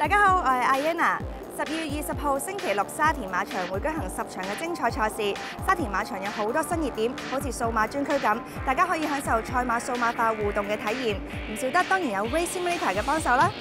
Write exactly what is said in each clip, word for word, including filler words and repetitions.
大家好，我係阿 Yana。十二月二十號星期六，沙田馬場會舉行十場嘅精彩賽事。沙田馬場有好多新熱點，好似數碼專區咁，大家可以享受賽馬數碼化互動嘅體驗。唔少得當然有 Race Simulator 嘅幫手啦。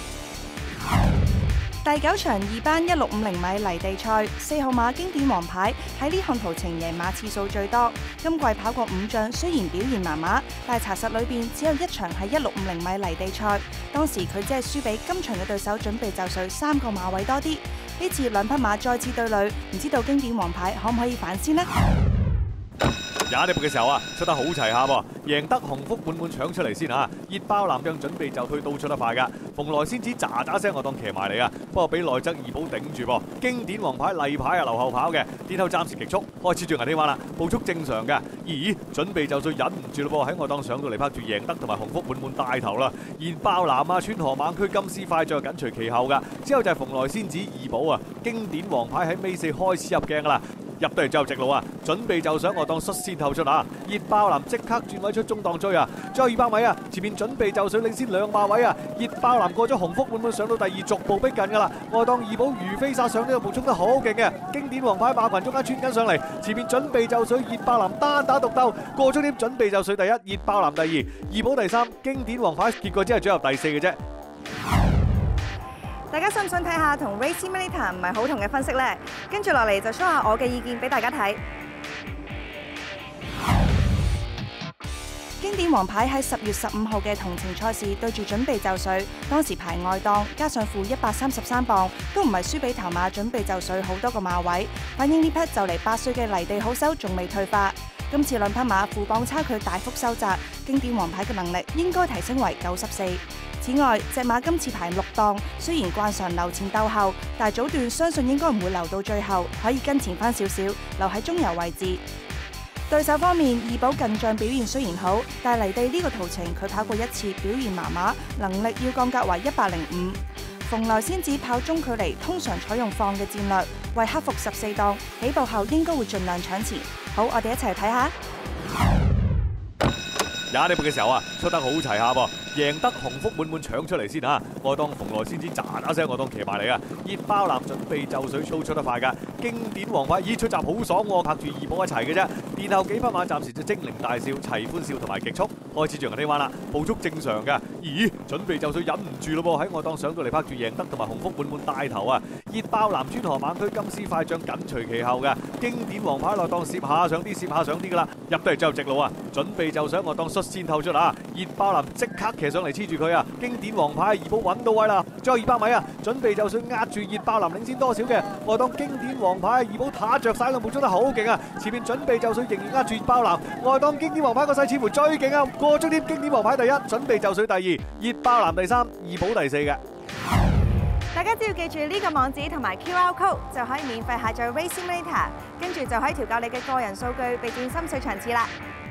第九場二班一六五零米泥地賽，四號馬經典王牌喺呢項途程贏馬次數最多。今季跑過五仗，雖然表現麻麻，但係查實裏邊只有一場係一六五零米泥地賽，當時佢只係輸俾今場嘅對手準備就緒三個馬位多啲。呢次兩匹馬再次對壘，唔知道經典王牌可唔可以反先呢？ 廿呢步嘅時候啊，出得好齊下喎，贏得鴻福滿滿搶出嚟先嚇，熱爆南將準備就退都出得快㗎，蓬萊仙子喳喳聲我當騎埋嚟啊，不過俾內側二寶頂住噃，經典王牌例牌啊留後跑嘅，殿後暫時極速，開始進行呢彎啦，步速正常嘅，咦準備就緒忍唔住咯噃，喺我當上到嚟拍住贏得同埋鴻福滿滿帶頭啦，熱爆南啊川河猛區金絲快將緊隨其後㗎，之後就係蓬萊仙子二寶啊，經典王牌喺尾四開始入鏡㗎啦。入到嚟之後直路啊，準備就想我當率先透出啊！熱爆藍即刻轉位出中檔追啊！最後二百米啊，前面準備就緒領先兩馬位啊！熱爆藍過咗鴻福滿滿上到第二，逐步逼近㗎啦！外檔二寶如飛殺上呢個步衝得好勁嘅，經典王牌馬群中間穿緊上嚟，前面準備就緒熱爆藍單打獨鬥，過終點準備就緒第一，熱爆藍第二，二寶第三，經典王牌結果只係最後第四嘅啫。 大家想唔想睇下同 Race Simulator 唔係好同嘅分析呢？跟住落嚟就 show 下我嘅意見俾大家睇。經典王牌喺十月十五號嘅同程賽事對住準備就緒，當時排外檔，加上負一百三十三磅，都唔係輸俾頭馬準備就緒好多個馬位，反映呢匹就嚟八歲嘅泥地好手仲未退化。今次兩匹馬負磅差距大幅收窄，經典王牌嘅能力應該提升為九十四。此外，隻馬今次排六檔，雖然慣常留前鬥後，但係早段相信應該唔會留到最後，可以跟前翻少少，留喺中游位置。對手方面，二寶近仗表現雖然好，但係泥地呢個途程佢跑過一次，表現麻麻，能力要降格為一百零五。蓬萊仙子跑中距離，通常採用放嘅戰略，為克服十四檔，起步後應該會盡量搶前。好，我哋一齊睇下。 廿呢步嘅時候啊，出得好齊下噃，贏得鴻福滿滿搶出嚟先嚇，我當蓬萊仙子喳喳聲我當騎埋嚟啊，熱爆藍準備就緒操出得快㗎，經典王牌咦出閘好爽喎，拍住二寶一齊嘅啫，殿後幾匹馬暫時就精靈大笑、齊歡笑同埋極速，開始進行呢彎啦，步速正常㗎，咦準備就緒忍唔住咯噃，喺我當上到嚟拍住贏得同埋鴻福滿滿帶頭啊，熱爆藍川河猛區金絲快將緊隨其後嘅，經典王牌內當攝下上啲攝下上啲㗎啦，入到嚟之後直路啊，準備就想我當率先透出啊！熱爆藍即刻騎上嚟黐住佢啊！經典王牌二寶揾到位啦，最後二百米啊，準備就想壓住熱爆藍領先多少嘅，外檔經典王牌二寶打着晒個步速得好勁啊！前面準備就想仍然壓住熱爆藍，外檔經典王牌個勢似乎最勁啊！過終點經典王牌第一，準備就緒第二，熱爆藍第三，二寶第四嘅。 大家只要記住呢個網址同埋 Q R code 就可以免費下載 Race Simulator，跟住就可以調校你嘅個人數據，備戰心水場次啦。